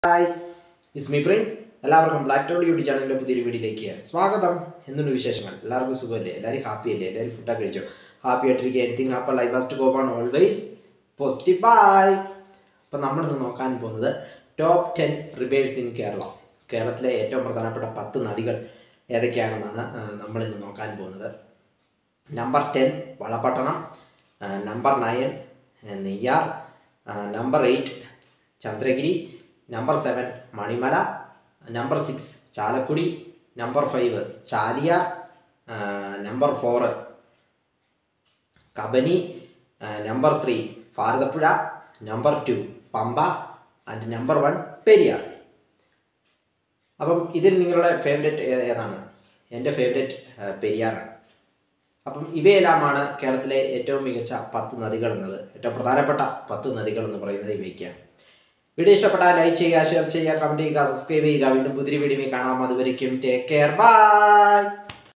Hi is me Prince. എല്ലാവർക്കും black tall YouTube ചാനലിൻ്റെ പുതിയൊരു വീഡിയോയിലേക്ക് സ്വാഗതം. എന്തുണ്ട് വിശേഷങ്ങൾ? എല്ലാവർക്കും സുഖമല്ലേ? എല്ലാവരും ഹാപ്പി അല്ലേ? എല്ലാവരും ഫുഡൊക്കെ കഴിച്ചോ? ഹാപ്പി ആയിട്ടിരിക്കുക. Anything happy life has to go on always positive. Bye. അപ്പോൾ നമ്മളിന്ന് നോക്കാൻ പോകുന്നത് ടോപ്പ് 10 റിവേഴ്സ് ഇൻ കേരള. കേരളത്തിലെ ഏറ്റവും പ്രധാനപ്പെട്ട 10 നദികൾ ഏതൊക്കെയാണെന്നാണ് നമ്മളിന്ന് നോക്കാൻ പോകുന്നത്. Number 10 Valapattanam, number 9 Neyyar, number 8 Chandragiri, number 7 Manimala, number 6 Chalakudy, number 5 Chaliyar, number 4 Kabini, number 3 Bharathapuzha, number 2 Pamba and number 1 Periyar. അപ്പം ഇതിൽ നിങ്ങളുടെ ഫേവറേറ്റ് ഏതാണ്? എൻ്റെ ഫേവറേറ്റ് പെരിയാറാണ്. അപ്പം ഇവയെല്ലാമാണ് കേരളത്തിലെ ഏറ്റവും മികച്ച 10 നദികൾ എന്നത്, ഏറ്റവും പ്രധാനപ്പെട്ട 10 നദികൾ എന്ന് പറയുന്നത് ഇവയ്ക്കാണ്. വീഡിയോ ഇഷ്ടപ്പെട്ടാൽ ലൈക്ക് ചെയ്യുക, ഷെയർ ചെയ്യുക, കമൻറ്റ് ചെയ്യുക, സബ്സ്ക്രൈബ് ചെയ്യുക. വീണ്ടും പുതിയ വീഡിയോയിൽ കാണാം. അതുവരയ്ക്കും ടേക്ക് കെയർ. ബൈ.